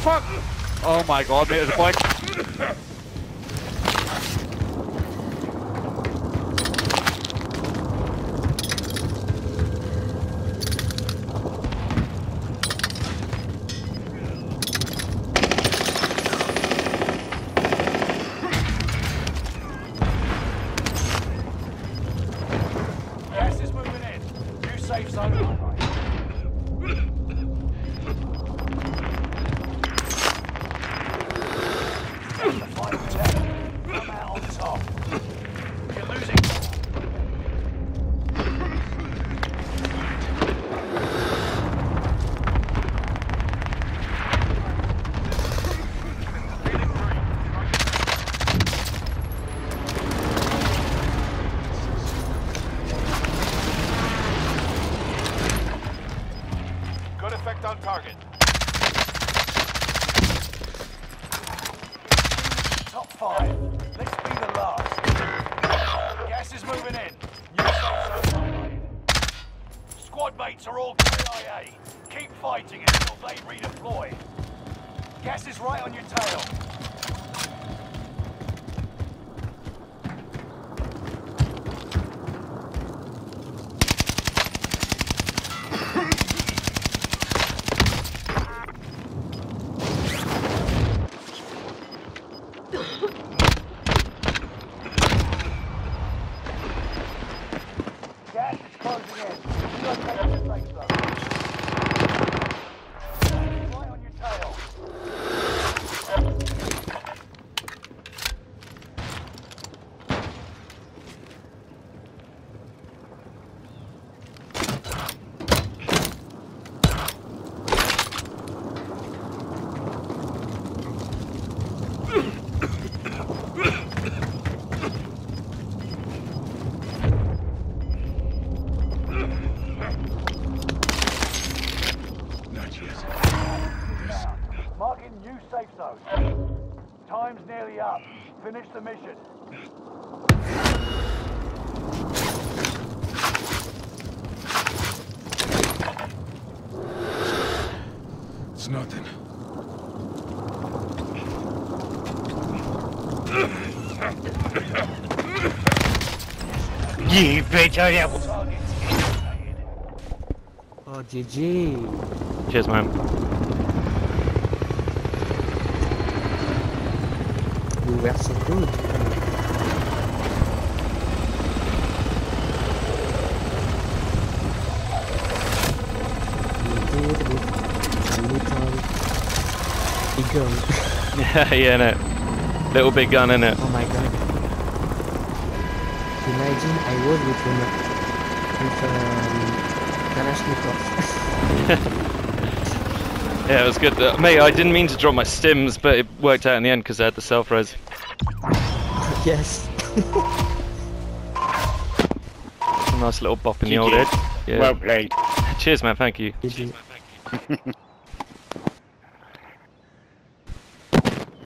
fuck? Oh my god, mate, there's a bike. Gas is moving in. New safe zone. Good effect on target. Top 5. Let's be the last. Gas is moving in. New safe zone online. Squad mates are all KIA. Keep fighting until they redeploy. Gas is right on your tail. Gas is closing in. You okay on the safe zone? Right on your tail. Marking new safe zone. Time's nearly up. Finish the mission. It's nothing. You bitch, I am. Oh, GG. Cheers, man. You were so good. You did it with a little big gun. Yeah, no. Little big gun, innit? Oh my god. Imagine I was with Kalashnikov. Yeah, it was good. Mate, I didn't mean to drop my stims, but it worked out in the end because I had the self-res. Yes. A nice little bop in the GG. old head. Yeah. Well played. Cheers, man. Thank you. GG.